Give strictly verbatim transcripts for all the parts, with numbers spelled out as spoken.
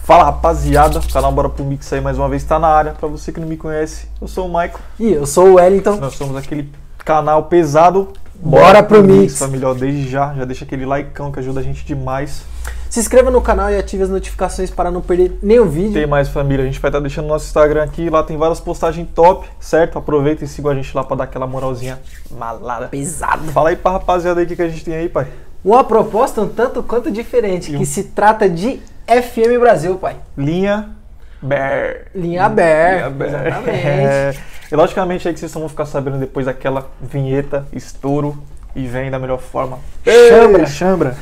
Fala rapaziada, o canal Bora Pro Mix aí mais uma vez tá na área. Pra você que não me conhece, eu sou o Maicon. E eu sou o Wellington. Nós somos aquele canal pesado. Bora, Bora Pro Mix. Mix. Família, ó, desde já, já deixa aquele likeão que ajuda a gente demais. Se inscreva no canal e ative as notificações para não perder nenhum vídeo. Tem mais, família, a gente vai estar deixando nosso Instagram aqui, lá tem várias postagens top, certo? Aproveita e siga a gente lá pra dar aquela moralzinha malada. Pesado. Fala aí pra rapaziada aí o que, que a gente tem aí, pai. Uma proposta um tanto quanto diferente, um... que se trata de F M Brasil, pai. Linha Bear. Linha Bear, Linha Bear. Exatamente. É, e logicamente aí que vocês vão ficar sabendo depois daquela vinheta, estouro, e vem da melhor forma. Chambra. Chambra.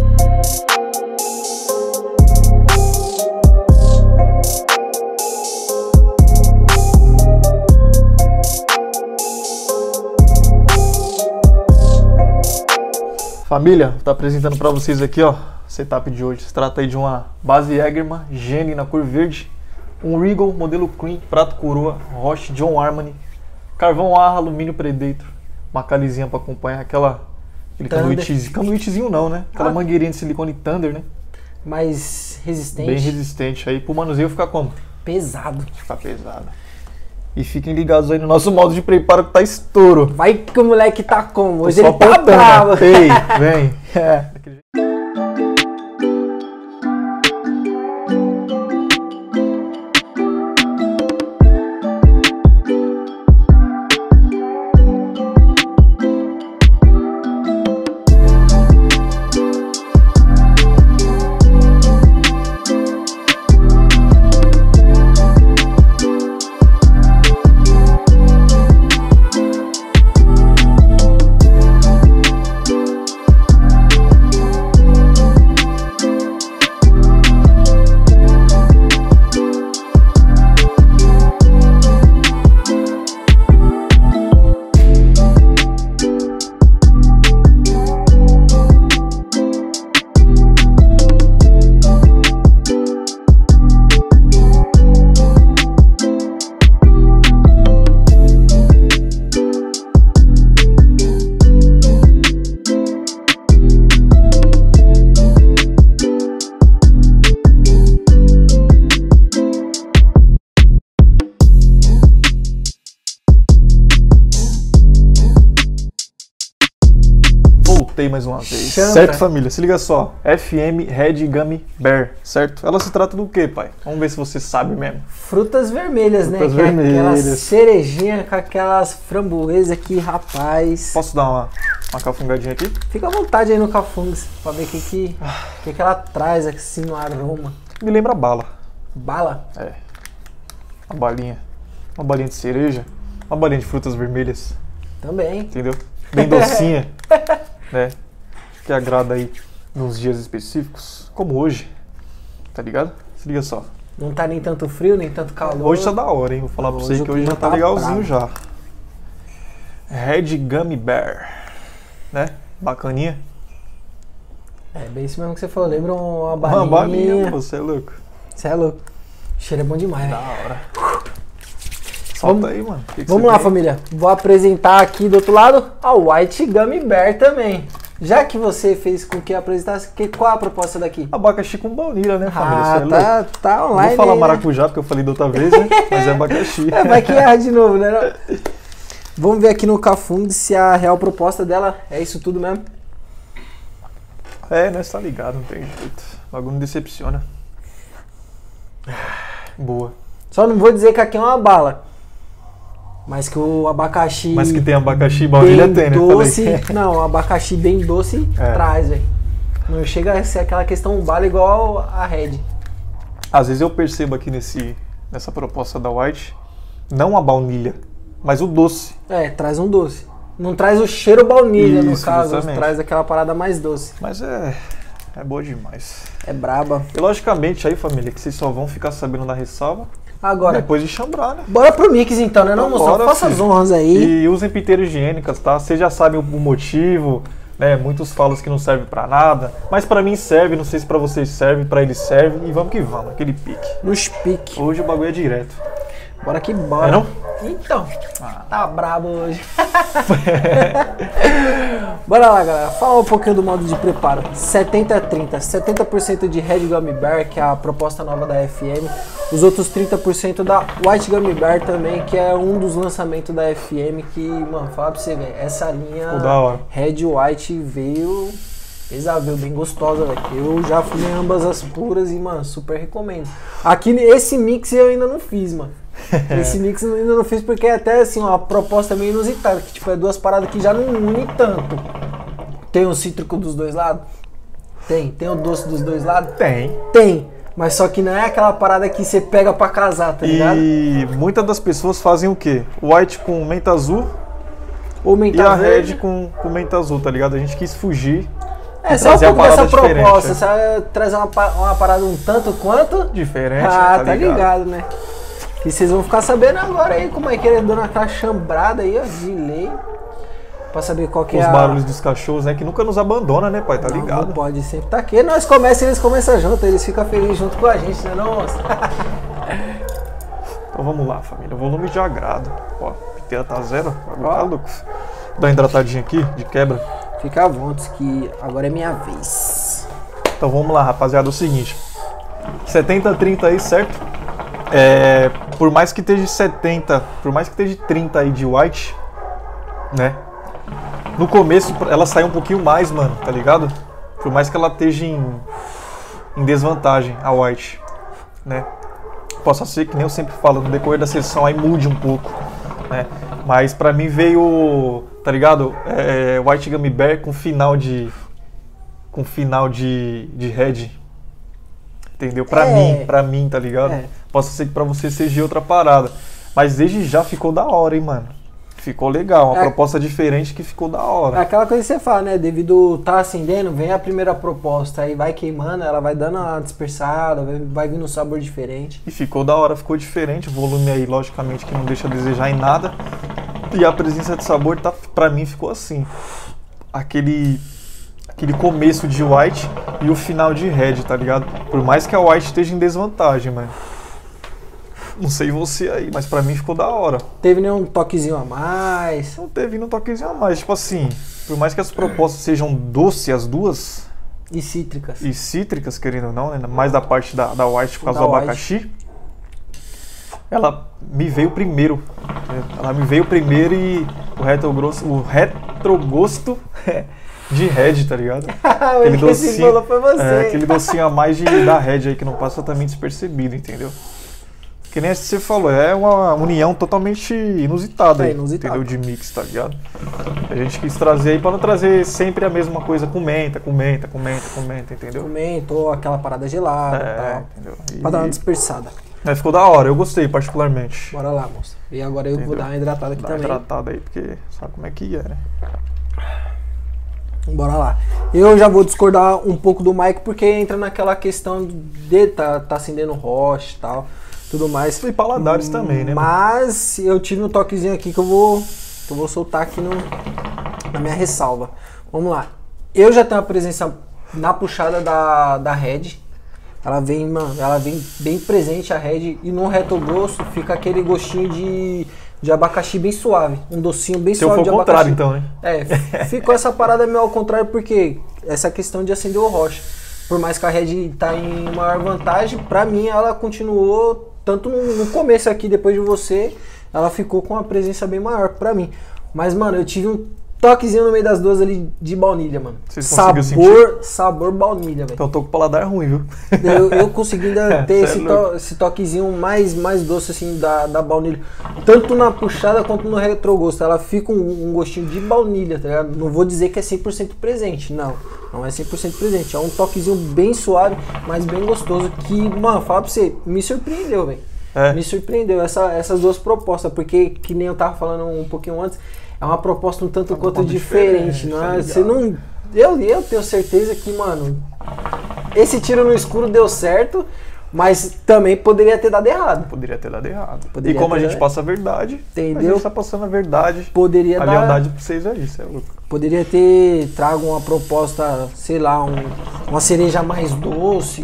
Família, tô apresentando pra vocês aqui, ó, o setup de hoje. Se trata aí de uma base Jägerman Gene na cor verde, um Regal modelo Cream, prato coroa, Roche John Armani, carvão A, alumínio Predator, uma calizinha pra acompanhar aquela, aquele canuitezinho, canuitezinho não, né? Aquela ah. mangueirinha de silicone Thunder, né? Mais resistente. Bem resistente, aí pro manuseio ficar como? Pesado. Ficar pesado. E fiquem ligados aí no nosso modo de preparo que tá estouro. Vai que o moleque tá como? Hoje Tô ele tá bravo. Ei, vem. É. Voltei mais uma vez. Chambra. Certo, família? Se liga só. F M Red Gummy Bear, certo? Ela se trata do quê, pai? Vamos ver se você sabe mesmo. Frutas vermelhas, Frutas né? vermelhas. Que é aquela cerejinha com aquelas framboesas aqui, rapaz. Posso dar uma, uma cafungadinha aqui? Fica à vontade aí no Cafungs pra ver o que, que, que, que ela traz assim no aroma. Me lembra bala. Bala? É. Uma balinha. Uma balinha de cereja. Uma balinha de frutas vermelhas. Também. Entendeu? Bem docinha. Né? Que agrada aí nos dias específicos, como hoje, tá ligado? Se liga só. Não tá nem tanto frio, nem tanto calor. Hoje tá da hora, hein? Vou falar pra Hoje você que hoje já tá tá legalzinho bravo. já. Red Gummy Bear, né? Bacaninha. É bem isso mesmo que você falou, lembra uma Uma balinha. balinha, você é louco. Você é louco. O cheiro é bom demais, Da né? hora. Solta Vamos- aí, mano. Que que Vamos você lá, tem? família. Vou apresentar aqui do outro lado a White Gummy Bear também. Já que você fez com que eu apresentasse, que, qual a proposta daqui? Abacaxi com baunilha, né, família? Ah, Você é louco. tá, tá online. Vou falar aí, né? maracujá, porque eu falei da outra vez, né? Mas é abacaxi. É, vai que erra de novo, né? Não? Vamos ver aqui no Cafung se a real proposta dela é isso tudo mesmo. É, né? Você tá ligado, não tem jeito. O bagulho não decepciona. Boa. Só não vou dizer que aqui é uma bala. Mas que o abacaxi. Mas que tem abacaxi e baunilha bem tem, né? doce. Falei. Não, o abacaxi bem doce É. traz, velho. Não chega a ser aquela questão bala igual a Red. Às vezes eu percebo aqui nesse, nessa proposta da White, não a baunilha, mas o doce. É, traz um doce. Não traz o cheiro baunilha, no Isso, caso. justamente. Traz aquela parada mais doce. Mas é, é boa demais. É braba. E logicamente aí, família, que vocês só vão ficar sabendo da ressalva Agora, depois de chambrar, né? bora pro mix então, né? Não, Então moção? bora, Faça as filho. honras aí. E usem piteiras higiênicas, tá? Vocês já sabem o motivo, né? Muitos falam que não serve pra nada, mas pra mim serve, não sei se pra vocês serve, pra eles serve, e vamos que vamos, aquele pique. Nos pique. Hoje o bagulho é direto. Bora que bora. É não? Então, ah. tá brabo hoje. Bora lá, galera. Fala um pouquinho do modo de preparo. setenta a trinta. setenta por cento de Red Gummy Bear, que é a proposta nova da F M. Os outros trinta por cento da White Gummy Bear também, que é um dos lançamentos da F M. Que, mano, fala pra você, velho. Essa linha Red White veio... Pesada, veio bem gostosa, velho. Eu já fui em ambas as puras e, mano, super recomendo. Aqui, esse mix eu ainda não fiz, mano. Esse mix eu ainda não fiz porque é até, assim, uma proposta meio inusitada. Que, tipo, é duas paradas que já não unem tanto. Tem o cítrico dos dois lados? Tem. Tem o doce dos dois lados? Tem. Tem. Mas só que não é aquela parada que você pega pra casar, tá ligado? E muitas das pessoas fazem o quê? White com menta azul Ou menta e a verde. Red com, com menta azul, tá ligado? A gente quis fugir. É, só um pouco dessa proposta, é. sabe? Trazer uma, uma parada um tanto quanto... Diferente, Ah, tá, tá ligado? ligado, né? E vocês vão ficar sabendo agora aí como é que ele é dando aquela chambrada aí, ó, de lei. Pra saber qual que Os é a... Os barulhos dos cachorros, né? Que nunca nos abandona, né, pai? Tá não, ligado? não pode sempre tá aqui. Nós começamos, eles começam junto, eles ficam felizes junto com a gente, né, não, moço? Então vamos lá, família. Volume de agrado. Ó, a piteira tá zero. Agora tá louco. Dá uma hidratadinha aqui, de quebra. Fica à vontade que agora é minha vez. Então vamos lá, rapaziada. É o seguinte. setenta a trinta aí, certo? É, por mais que esteja setenta, por mais que esteja trinta aí de White, né? No começo ela sai um pouquinho mais, mano, tá ligado? Por mais que ela esteja em, em desvantagem, a White, né? Possa ser que nem eu sempre falo, no decorrer da sessão aí mude um pouco, né? Mas pra mim veio, tá ligado? É, White Gummy Bear com final de com final de, de Red, entendeu? Pra é. mim, pra mim, tá ligado? É. Possa ser que pra você seja outra parada, mas desde já ficou da hora, hein, mano? Ficou legal, uma é. proposta diferente que ficou da hora. É aquela coisa que você fala, né? Devido tá acendendo, vem a primeira proposta, aí vai queimando, ela vai dando uma dispersada, vai, vai vindo um sabor diferente. E ficou da hora, ficou diferente, o volume aí, logicamente, que não deixa a desejar em nada. E a presença de sabor, tá, pra mim, ficou assim. Aquele, aquele começo de White e o final de Red, tá ligado? Por mais que a White esteja em desvantagem, mano. Não sei você aí, mas pra mim ficou da hora. Teve nenhum toquezinho a mais? Não teve nenhum toquezinho a mais. Tipo assim, por mais que as propostas sejam doces as duas... E cítricas. E cítricas, querendo ou não, né? Mais da parte da, da White por causa Da do White. abacaxi. Ela me veio primeiro. Ela me veio primeiro e o retrogosto, o retrogosto de Red, tá ligado? Aquele docinho, foi você. É, aquele docinho a mais de, da Red aí que não passa também despercebido, entendeu? Que nem você falou, é uma união totalmente inusitada, É, aí, inusitado. entendeu? De mix, tá ligado? A gente quis trazer aí pra não trazer sempre a mesma coisa com menta, com menta, com menta, com menta, entendeu? Comentou aquela parada gelada e É, tal. entendeu? Pra dar uma E, dispersada. mas ficou da hora, eu gostei particularmente. Bora lá, moça. E agora eu vou Entendeu? dar uma hidratada aqui Dá uma também. hidratada aí, porque sabe como é que é, né? Bora lá. Eu já vou discordar um pouco do Mike porque entra naquela questão de tá, tá acendendo roche e tal, tudo mais. E paladares hum, também, né? Mas eu tive um toquezinho aqui que eu vou, que eu vou soltar aqui no, na minha ressalva. Vamos lá. Eu já tenho a presença na puxada da, da Red. Ela vem, mano, ela vem bem presente a Red e no retrogosto fica aquele gostinho de, de abacaxi bem suave, um docinho bem Se eu suave for de o abacaxi. contrário, então, hein? É, ficou essa parada meio ao contrário porque essa questão de acender o rocha. Por mais que a Red tá em maior vantagem, pra mim ela continuou, tanto no, no começo aqui, depois de você, ela ficou com uma presença bem maior pra mim. Mas, mano, eu tive um toquezinho no meio das duas ali de baunilha, mano. Vocês sabor, conseguiram sentir? sabor baunilha, velho. Então eu tô com o paladar ruim, viu? Eu, eu consegui ainda ter Cê esse, é to, louco. esse toquezinho mais, mais doce assim da, da baunilha. Tanto na puxada quanto no retrogosto. Ela fica um, um gostinho de baunilha, tá ligado? Não vou dizer que é cem por cento presente, não. Não é cem por cento presente. É um toquezinho bem suave, mas bem gostoso. Que, mano, fala pra você, me surpreendeu, velho. É. Me surpreendeu essa, essas duas propostas. Porque, que nem eu tava falando um pouquinho antes, é uma proposta um tanto É uma quanto proposta diferente, diferente, não tá é? Você ligado? não... Eu, eu tenho certeza que, mano, esse tiro no escuro deu certo, mas também poderia ter dado errado. Poderia ter dado errado. Poderia e como a ter gente dado- passa a verdade, Entendeu? a gente tá passando a verdade, Poderia a dar, lealdade pra vocês aí, isso é louco. poderia ter trago uma proposta, sei lá, um- uma cereja mais doce,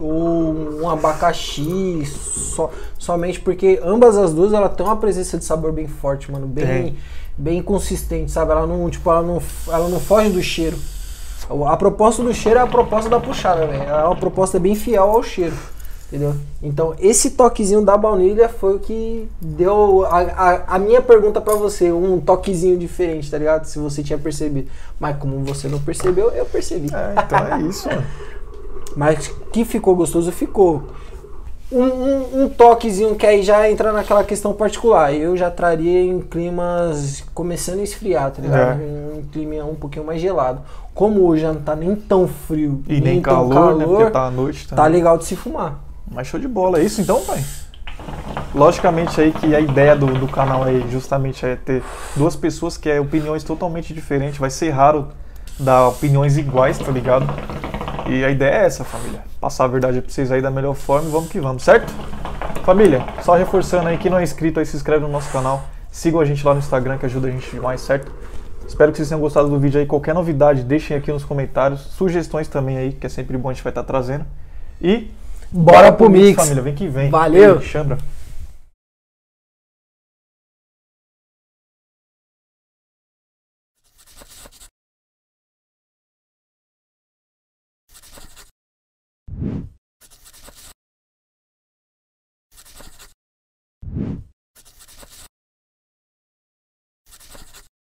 ou um abacaxi, so, somente porque ambas as duas ela tem uma presença de sabor bem forte, mano, bem, bem consistente, sabe? Ela não, tipo, ela não, ela não foge do cheiro. A proposta do cheiro é a proposta da puxada, velho. É uma proposta bem fiel ao cheiro, entendeu? Então esse toquezinho da baunilha foi o que deu a, a, a minha pergunta pra você, um toquezinho diferente, tá ligado? Se você tinha percebido. Mas como você não percebeu, eu percebi. É, então é isso, mano. Mas que ficou gostoso, ficou. Um, um, um toquezinho que aí já entra naquela questão particular. Eu já traria em climas começando a esfriar, tá ligado? É. Um clima um pouquinho mais gelado. Como hoje já não tá nem tão frio e nem, nem calor, tão calor, né? Porque tá à noite também. Tá legal de se fumar. Mas show de bola, é isso então, pai? Logicamente aí que a ideia do, do canal aí justamente é ter duas pessoas que é opiniões totalmente diferentes. Vai ser raro dar opiniões iguais, tá ligado? E a ideia é essa, família. Passar a verdade pra vocês aí da melhor forma e vamos que vamos, certo? Família, só reforçando aí, quem não é inscrito aí, se inscreve no nosso canal. Sigam a gente lá no Instagram, que ajuda a gente demais, certo? Espero que vocês tenham gostado do vídeo aí. Qualquer novidade, deixem aqui nos comentários. Sugestões também aí, que é sempre bom, a gente vai estar trazendo. E bora, bora pro mix, família. Vem que vem. Valeu! Ei, chambra.